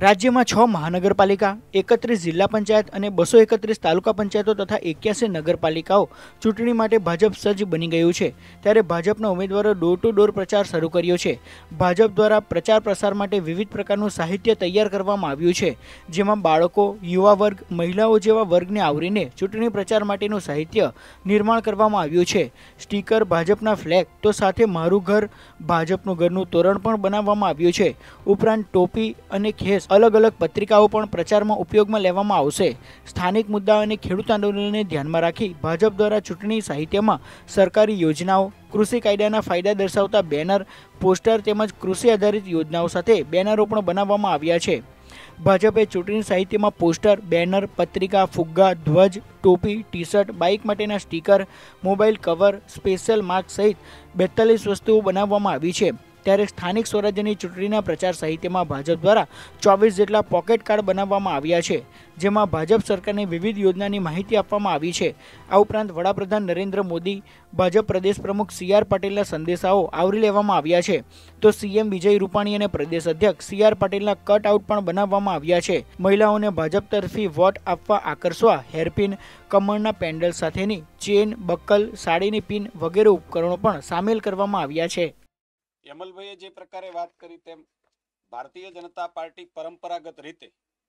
राज्य में 6 महानगरपालिका 31 जिला पंचायत और 231 तालुका पंचायतों तथा 81 नगरपालिकाओं चूंटणी माटे भाजप सज्ज बनी गयुं छे। त्यारे भाजपना उम्मीदवारों डोर टू डोर प्रचार शुरू कर्यो छे। भाजप द्वारा प्रचार प्रसार माटे विविध प्रकारनुं साहित्य तैयार करवामां आव्युं छे, जेमां बाळको, युवा वर्ग, महिलाओं जेवा वर्गने आवरीने चूंटणी प्रचार माटेनुं साहित्य निर्माण करवामां आव्युं छे। स्टीकर, भाजपना फ्लेग तो साथे मारुं घर, भाजपनुं घरनुं तोरण पण बनाववामां आव्युं छे। उपरांत टोपी अने खेस अलग अलग पत्रिकाओं पण प्रचार में उपयोग में लेवामां आवशे। स्थानिक मुद्दा और खेडूत आंदोलनने ध्यान में राखी भाजप द्वारा चूंटणी साहित्य में सरकारी योजनाओं, कृषि कायदाना फायदा दर्शावता बेनर, पोस्टर तेमज कृषि आधारित योजनाओं साथे बेनरो पण बनाववामां आव्या छे। भाजपे चूंटणी साहित्य में पोस्टर, बेनर, पत्रिका, फुग्गा, ध्वज, टोपी, टी शर्ट, बाइक माटेना sticker, mobile cover, special mask सहित 42 वस्तुओं बनाववामां आवी छे। त्यारे स्थानिक स्वराज्यनी चूंटणीना प्रचार साहित्यमां भाजप द्वारा 24 जेटला पॉकेट कार्ड बनाववामां आव्या छे, जेमां भाजप सरकारनी विविध योजनानी माहिती आपवामां आवी छे। आ उपरांत वडाप्रधान नरेन्द्र मोदी, भाजप प्रदेश प्रमुख CR पाटीलना संदेशाओ आवरी लेवामां आव्या छे, तो CM विजय रूपाणी अने प्रदेश अध्यक्ष CR पाटीलना कट आउट पण बनाववामां आव्या छे। महिलाओने भाजप तरफी वोट आपवा आकर्षवा हेरपिन, कमळना पेन्डल साथेनी चेन, बक्कल, साड़ीनी पिन वगैरे उपकरणों पण सामेल करवामां आव्या छे। यमलभाઈએ જે પ્રકારે વાત કરી તેમ ભારતીય જનતા પાર્ટી પરંપરાગત રીતે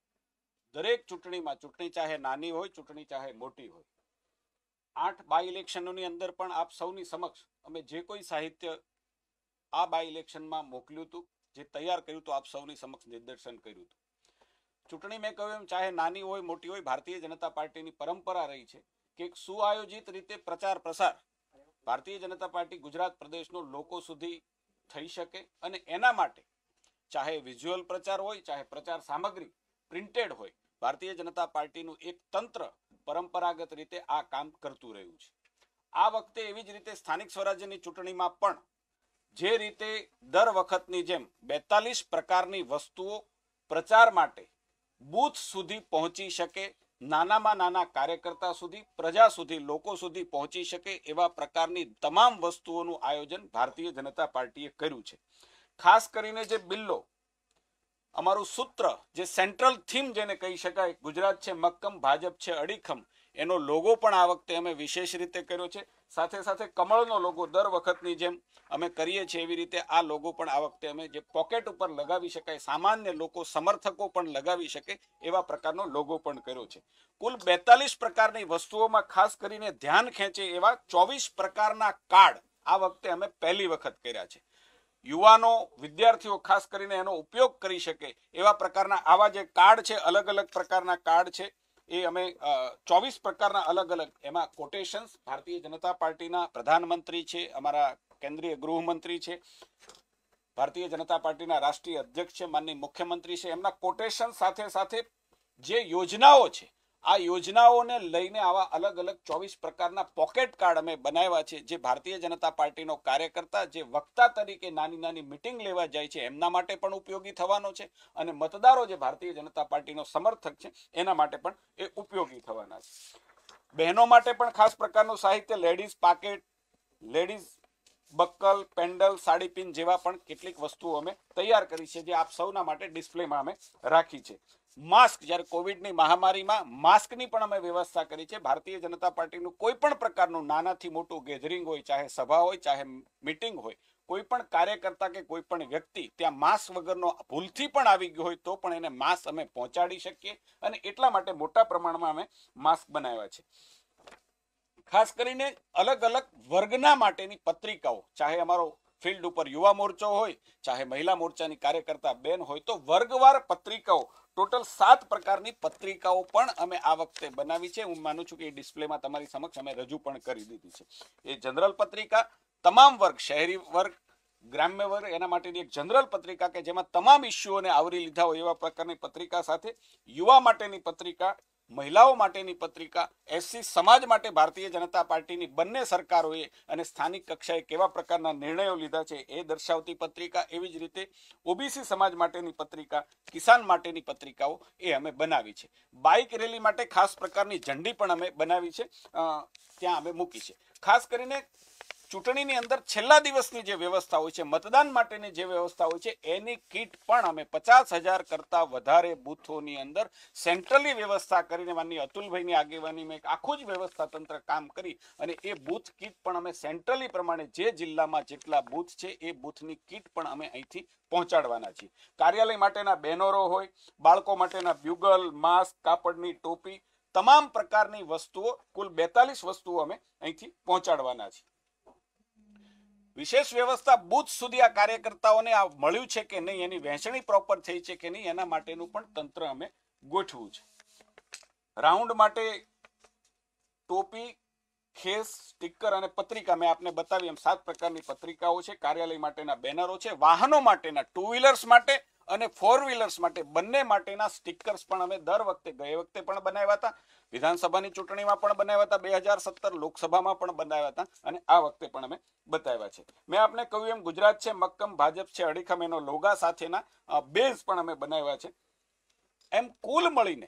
દરેક ચૂંટણીમાં, ચૂંટણી ચાહે નાની હોય, ચૂંટણી ચાહે મોટી હોય, 8 બાય ઇલેક્શનોની અંદર પણ આપ સૌની સમક્ષ અમે જે કોઈ સાહિત્ય આ બાય ઇલેક્શનમાં મોકલ્યું હતું, જે તૈયાર કર્યું હતું, આપ સૌની સમક્ષ નિદર્શન કર્યું હતું। ચૂંટણી મેં કહ્યું એમ ચાહે નાની હોય મોટી હોય, ભારતીય જનતા પાર્ટીની પરંપરા રહી છે કે એક સુઆયોજિત રીતે પ્રચાર પ્રસાર ભારતીય જનતા પાર્ટી ગુજરાત પ્રદેશનો લોકો સુધી થઈ શકે અને એના માટે ચાહે વિઝ્યુઅલ પ્રચાર હોય, ચાહે પ્રચાર સામગ્રી પ્રિન્ટેડ હોય, ભારતીય જનતા પાર્ટીનું એક તંત્ર પરંપરાગત રીતે આ કામ કરતું રહ્યું છે। આ વખતે એવી જ રીતે સ્થાનિક સ્વરાજ્યની ચૂંટણીમાં પણ જે રીતે દર વખતની જેમ 42 પ્રકારની વસ્તુઓ પ્રચાર માટે બૂથ સુધી પહોંચી શકે, નાનામાં નાના કાર્યકર્તા સુધી, પ્રજા સુધી, લોકો સુધી પહોંચી શકે એવા પ્રકારની તમામ વસ્તુઓનું આયોજન ભારતીય જનતા પાર્ટીએ કર્યું છે। ખાસ કરીને જે બિલ્લો, અમારું સૂત્ર, જે સેન્ટ્રલ થીમ જેને કહી શકાય, ગુજરાત છે મક્કમ, ભાજપ છે અડીખમ, એનો લોગો પણ આ વખતે અમે વિશેષ રીતે કર્યો છે। સાથે સાથે કમળનો લોગો દર વખતની જેમ અમે કરીએ છીએ એવી રીતે આ લોગો પણ આ વખતે અમે જે પોકેટ ઉપર લગાવી શકાય, સામાન્ય લોકો, સમર્થકો પણ લગાવી શકે એવા પ્રકારનો લોગો પણ કર્યો છે। કુલ 42 પ્રકારની વસ્તુઓમાં ખાસ કરીને ધ્યાન ખેંચે એવા 24 પ્રકારના કાર્ડ આ વખતે અમે પહેલી વખત કર્યા છે। યુવાનો, વિદ્યાર્થીઓ ખાસ કરીને એનો ઉપયોગ કરી શકે એવા પ્રકારના આવા જે કાર્ડ છે, અલગ અલગ પ્રકારના કાર્ડ છે, એ અમે 24 પ્રકારના અલગ અલગ એમાં કોટેશન્સ, ભારતીય જનતા પાર્ટીના પ્રધાનમંત્રી છે, અમારા કેન્દ્રીય ગૃહમંત્રી છે, ભારતીય જનતા પાર્ટીના રાષ્ટ્રીય અધ્યક્ષ છે, માનનીય મુખ્યમંત્રી છે, એમના કોટેશન સાથે સાથે જે યોજનાઓ છે આ યોજનાઓને લઈને આવા અલગ અલગ 24 પ્રકારના પોકેટ કાર્ડ અમે બનાવ્યા છે, જે ભારતીય જનતા પાર્ટીનો કાર્યકર્તા, જે વક્તા તરીકે નાની નાની મીટિંગ લેવા જાય છે એમના માટે પણ ઉપયોગી થવાનો છે, અને મતદારો જે ભારતીય જનતા પાર્ટીનો સમર્થક છે એના માટે પણ એ ઉપયોગી થવાના છે। બહેનો માટે પણ ખાસ પ્રકારનું સાહિત્ય, ladies packet, ladies buckle, pendant, sari pin જેવા પણ કેટલીક વસ્તુઓ અમે તૈયાર કરી છે, જે આપ સૌના માટે ડિસ્પ્લેમાં અમે રાખી છે। માસ્ક, જ્યારે કોવિડની મહામારીમાં માસ્કની પણ અમે વ્યવસ્થા કરી છે। ભારતીય જનતા પાર્ટીનું કોઈ પણ પ્રકારનું નાનાથી મોટું ગેધરિંગ હોય, ચાહે સભા હોય, ચાહે મીટિંગ હોય, કોઈ પણ કાર્યકર્તા કે કોઈ પણ વ્યક્તિ ત્યાં માસ્ક વગરનો ભૂલથી પણ આવી ગયો હોય તો પણ એને માસ્ક અમે પહોંચાડી શકીએ, અને એટલા માટે મોટા પ્રમાણમાં અમે માસ્ક બનાવ્યા છે। ખાસ કરીને અલગ અલગ વર્ગના માટેની પત્રિકાઓ, ચાહે અમારો ફિલ્ડ ઉપર યુવા મોરચો હોય, ચાહે મહિલા મોરચાની કાર્યકર્તા બેન હોય, તો વર્ગવાર પત્રિકાઓ ટોટલ 7 પ્રકારની પત્રિકાઓ પણ અમે આ વખતે બનાવી છે। હું માનું છું કે એ ડિસ્પ્લેમાં તમારી સમક્ષ અમે રજૂ પણ કરી દીધી છે। એ જનરલ પત્રિકા તમામ વર્ગ, શહેરી વર્ગ, ગ્રામ્ય વર્ગ, એના માટેની એક જનરલ પત્રિકા કે જેમાં તમામ ઇસ્યુઓને આવરી લીધા હોય એવા પ્રકારની પત્રિકા સાથે યુવા માટેની પત્રિકા, મહિલાઓ માટેની પત્રિકા, SC સમાજ માટે ભારતીય જનતા પાર્ટીની બંને સરકારોએ અને સ્થાનિક કક્ષાએ કેવા પ્રકારના નિર્ણયો લીધા છે એ દર્શાવતી પત્રિકા, એવી જ રીતે OBC સમાજ માટેની પત્રિકા, કિસાન માટેની પત્રિકાઓ એ અમે બનાવી છે। બાઇક રેલી માટે ખાસ પ્રકારની ઝંડી પણ અમે બનાવી છે, ત્યાં અમે મૂકી છે। ખાસ કરીને ચૂંટણીની અંદર છેલ્લા દિવસની જે વ્યવસ્થા હોય છે, મતદાન માટેની જે વ્યવસ્થા હોય છે, એની કીટ પણ અમે 50,000 કરતા વધારે બૂથોની અંદર સેન્ટ્રલી વ્યવસ્થા કરીને માનનીય અતુલભાઈની આગેવાનીમાં એક આખું જ વ્યવસ્થા તંત્ર કામ કરી અને એ બૂથ કીટ પણ અમે સેન્ટ્રલી પ્રમાણે જે જિલ્લામાં જેટલા બૂથ છે એ બૂથની કીટ પણ અમે અહીંથી પહોંચાડવાના છીએ. કાર્યાલય માટેના બેનરો હોય, બાળકો માટેના બ્યુગલ, માસ્ક, કાપડની ટોપી, તમામ પ્રકારની વસ્તુઓ, કુલ 42 વસ્તુઓ અમે અહીંથી પહોંચાડવાના છીએ. વિશેષ વ્યવસ્થા બૂથ સુધી આ કાર્યકર્તાઓને આ મળ્યું છે કે નહીં, એની વહેંચણી પ્રોપર થઈ છે કે નહીં, એના માટેનું પણ તંત્ર અમે ગોઠવું છે. રાઉન્ડ માટે ટોપી, ખેસ, સ્ટીકર અને પત્રિકા મેં આપને બતાવી એમ 7 પ્રકારની પત્રિકાઓ છે. કાર્યાલય માટેના બેનરો છે. વાહનો માટેના 2 વ્હીલર્સ માટે અને 4 વ્હીલર્સ માટે બંને માટેના સ્ટીકર્સ પણ અમે દર વખતે, ગઈ વખતે પણ બનાવ્યા હતા, વિધાનસભાની ચૂંટણીમાં પણ બનાવ્યા હતા, 2017 લોકસભામાં પણ બનાવ્યા હતા અને આ વખતે પણ અમે બતાવ્યા છે. મેં આપને કહ્યું એમ ગુજરાત છે મક્કમ, ભાજપ છે અડીખમ, એનો લોગા સાથેના બેઝ પણ અમે બનાવ્યા છે. એમ કુલ મળીને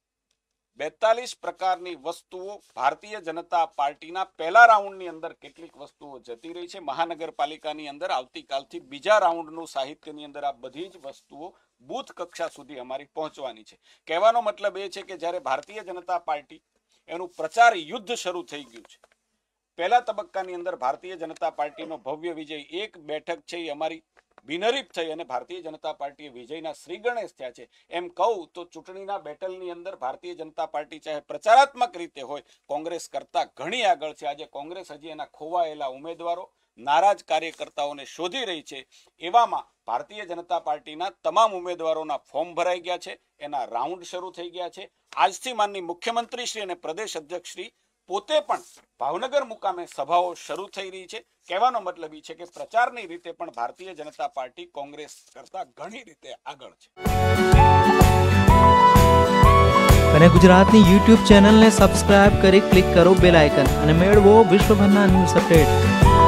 42 પ્રકારની વસ્તુઓ ભારતીય જનતા પાર્ટીના પહેલા રાઉન્ડની અંદર કેટલીક વસ્તુઓ જતી રહી છે. મહાનગરપાલિકાની અંદર આવતીકાલથી બીજા રાઉન્ડનું સાહિત્યની અંદર આ બધી જ વસ્તુઓ બૂથ કક્ષા સુધી અમારી પહોંચવાની છે. કહેવાનો મતલબ એ છે કે જ્યારે ભારતીય જનતા પાર્ટી એનું પ્રચાર યુદ્ધ શરૂ થઈ ગયું છે, પહેલા તબક્કાની અંદર ભારતીય જનતા પાર્ટીનો ભવ્ય વિજય, 1 બેઠક છે એ અમારી બિનહરીફ થઈ અને ભારતીય જનતા પાર્ટીએ વિજયના શ્રી ગણેશ થયા છે. એમ કહું તો ચૂંટણીના બેટલની અંદર ભારતીય જનતા પાર્ટી ચાહે પ્રચારાત્મક રીતે હોય, કોંગ્રેસ કરતા ઘણી આગળ છે. આજે કોંગ્રેસ હજી એના ખોવાયેલા ઉમેદવારો, નારાજ કાર્યકર્તાઓને શોધી રહી છે. એવામાં ભારતીય જનતા પાર્ટીના તમામ ઉમેદવારોના ફોર્મ ભરાઈ ગયા છે, એના રાઉન્ડ શરૂ થઈ ગયા છે. આજથી માનની મુખ્યમંત્રી શ્રી અને પ્રદેશ અધ્યક્ષ શ્રી પોતે પણ ભાવનગર મુકામે સભાઓ શરૂ થઈ રહી છે. કહેવાનો મતલબ એ છે કે પ્રચારની રીતે પણ ભારતીય જનતા પાર્ટી કોંગ્રેસ કરતા ઘણી રીતે આગળ છે. અને ગુજરાતની YouTube ચેનલને સબસ્ક્રાઇબ કરી ક્લિક કરો બેલ આઇકન અને મેળવો વિશ્વભરના ન્યૂઝ અપડેટ.